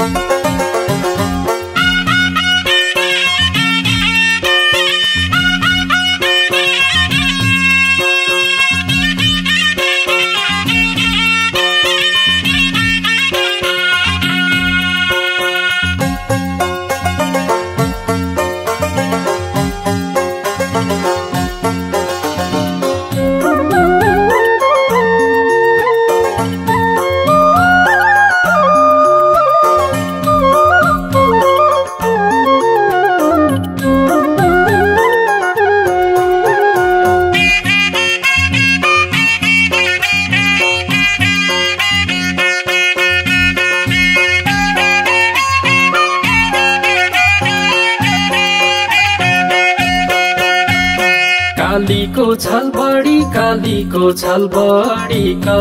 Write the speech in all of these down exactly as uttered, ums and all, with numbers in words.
कालीको छल बढी कालीको छल बढी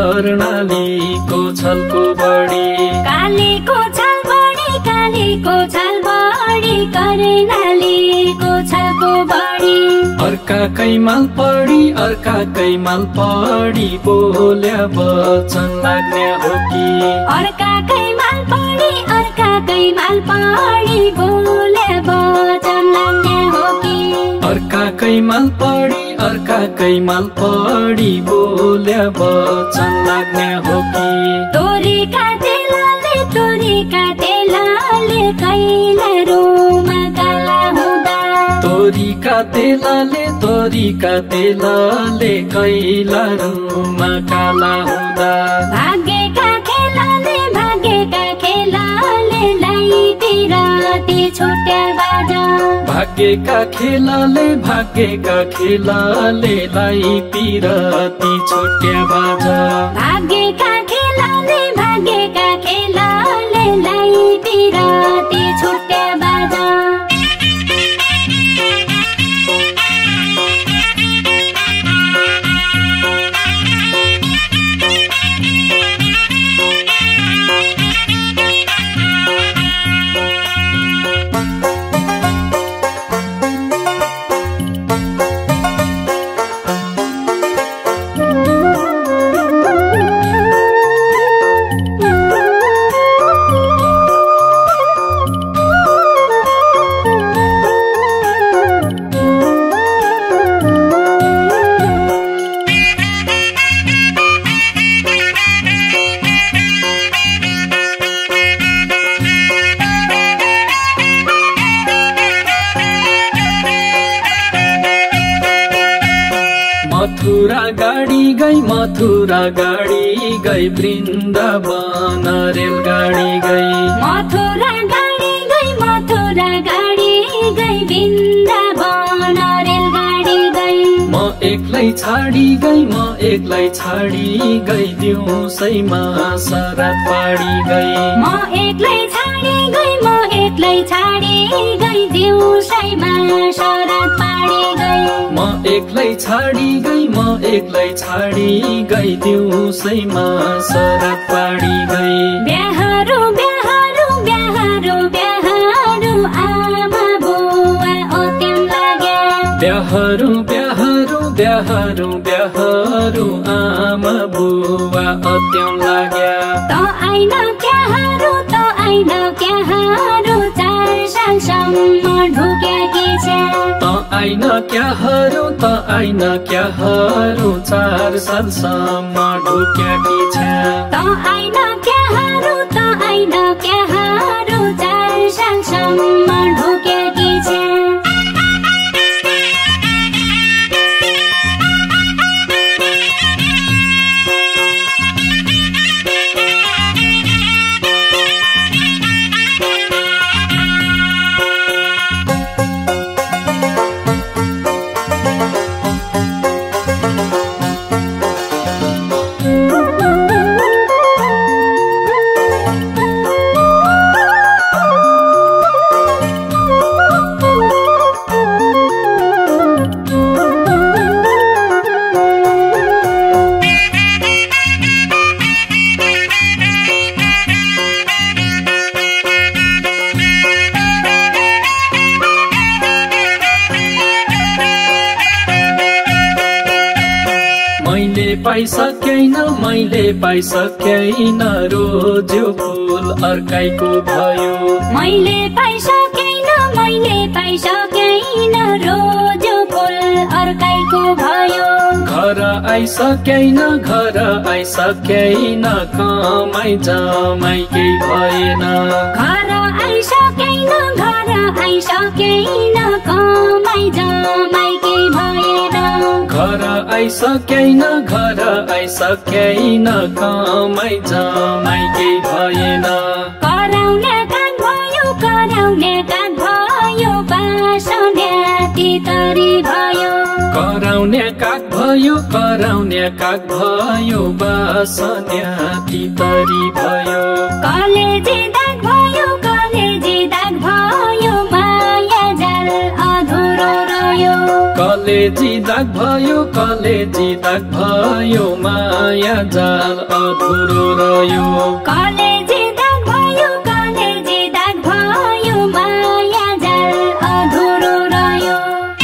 कर्णालीको छलको बढी कालीको छल बढी कालीको छल बढी कर्णालीको छलको बढी अर्का कैमाल पढी अर्का कैमाल पढी बोल्या वचन लाग्ने हो कि अर्का कैमाल पढी अर्का कैमाल पढी बोल्या वचन लाग्ने हो कि अर्का कैमाल पढी अर्का कैमाल पढी बोल्या वचन लाग्ने हो कि तोरीका तेलले तोरीका तेलले कैला रोमा काला हुँदा तोरीका तेलले तोरीका तेलले कैला रोमा काला हुँदा भाग्यका खेलाले भाग्यका खेलाले लाइतिर ती छुट्या बाजा भाग्यका खेलाले भाग्यका खेलाले लाई पिरती छुट्या बाजा भाग्यका खेलाले भाग्यका खेलाले लाई पिरती छुट्या बाजा मथुरा गाडी गई मथुरा गाडी गई वृन्दावन रेलगाडी गई मथुरा गाडी गई मथुरा गाडी गई वृन्दावन रेलगाडी गई म एक्लै छाडी गई म एक्लै छाडी गई दिउँसैमा सरात पाडी गई म एक्लै छाडी गई म एक्लै छाडी गई दिउँसैमा सरात पाडी गई म एक्लै छाडी गई म एक्लै छाडी गई दिउँसैमा सरात पाडी गई ब्याहरु ब्याहरु ब्याहरु ब्याहरु आमा बुवा ओत्याम लाग्या ब्याहरु ब्याहरु ब्याहरु ब्याहरु आमा बुवा ओत्याम लाग्या त आइन क्याहरु त आइन क्याहरु चार सालसम्म ढुक्याकी छ त आइन क्याहरु त आइन क्याहरु चार सालसम्म ढुक्याकी छ त आइन क्याहरु त आइन क्याहरु चार सालसम्म ढुक्याकी छ मैले पाइसकेन रोज्यो फुल अर्काइको भयो मैले पाइसकेन मैले पाइसकेन रोज्यो फुल अर्काइको भयो घर आइसकेन घर आइसकेन कमाइ जमाइ केही भएन घर आइसकेन घर आइसकेन कमाइ जमाइ केही भएन घर आइसकेन घर आइसकेन कमाइ जमाइ केही भएन कराउने काग भयो कराउने काग भयो बासने तितरी भयो कराउने काग भयो कराउने काग भयो बासने तितरी भयो कलेजी दाग भयो कलेजी दाग भयो माया जाल अधुरो रह्यो कलेजी दाग भयो कलेजी दाग भयो माया जाल अधुरो रह्यो कलेजी दाग भयो कलेजी दाग भयो माया जाल अधुरो रह्यो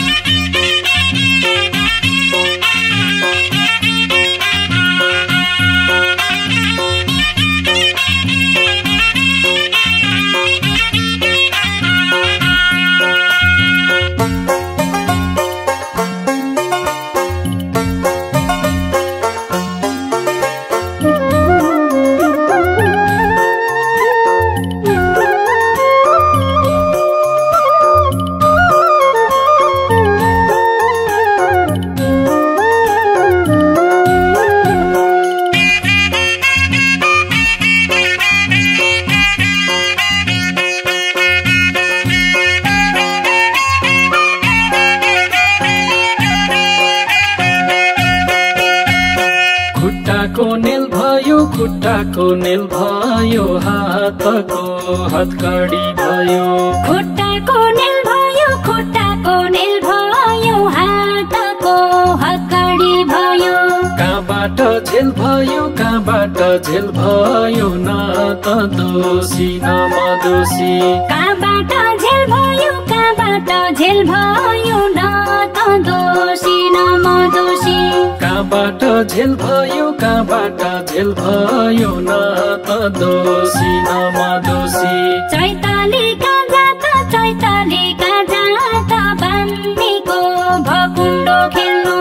खुट्टाको नेल भयो हातको हतकडी भयो खुट्टाको नेल भयो खुट्टाको नेल भयो हातको हतकडी भयो कहाँबाट झेल भयो कहाँबाट झेल भयो न त दोषी न म दोषी कहाँबाट झेल भयो कहाँबाट झेल भयो न त दोषी न म दोषी कहाँबाट झेल भयो कहाँबाट झेल भयो न त दोषी न म दोषी चैतालीका जात चैतालीका जात बान्नीको भकुण्डो खेल्नु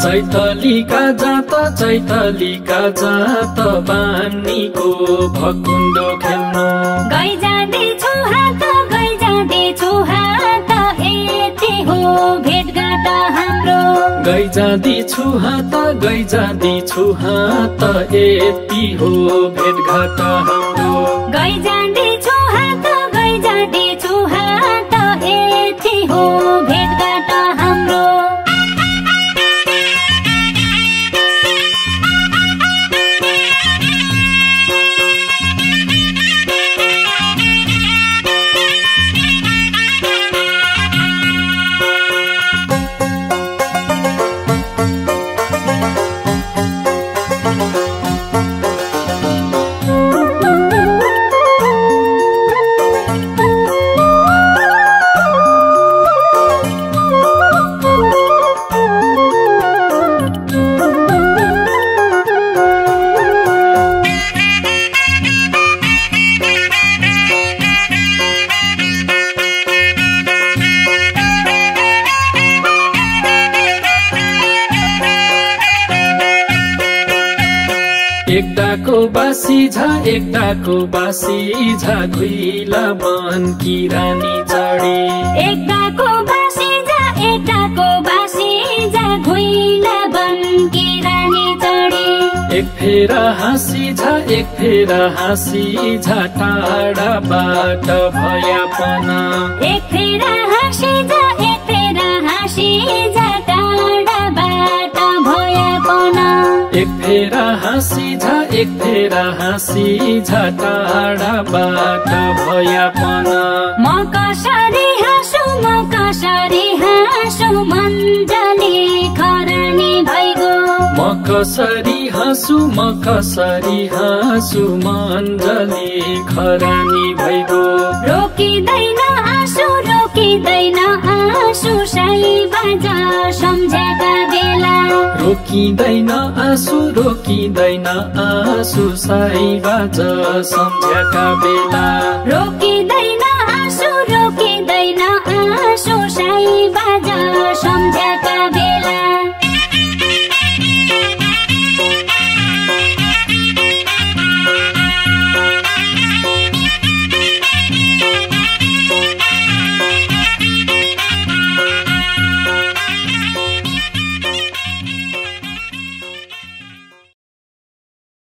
चैतालीका जात चैतालीका जात बान्नीको भकुण्डो खेल्नु गइ जाँदैछु हात गइ जाँदैछु हात यति हो भेटघाट हाम्रो गइ जाँदैछु हात गइ जाँदैछु हात यति हो भेटघाट हाम्रो गइ जाँदैछु हात गइ जाँदैछु हात यति हो भेटघाट हाम्रो एकटाको बासी झा एकटाको बासी झा घुइला बनकी रानी चढे एकटाको बासी झा एकटाको बासी झा घुइला बनकी रानी चढे एक फेरा हाँसी झा एक फेरा हाँसी झा टाढाबाट भयापना एक फेरा हाँसी झा एक फेरा हाँसी झा टाढाबाट भयापना एक फेरा हाँसी झा एक फेरा हाँसी झा टाढाबाट भयापना म कसरी हाँसु म कसरी हाँसु मन्जली खरानी भइगो म कसरी हाँसु म कसरी हाँसु मन्जली खरानी भइगो रोकिँदैन आँसु रोकिँदैन आँसु साई बाजा सम्झेका बेला रोकिँदैन आँसु रोकिँदैन आँसु साई बाजा सम्झेका बेला रोकिँदैन आँसु रोकिँदैन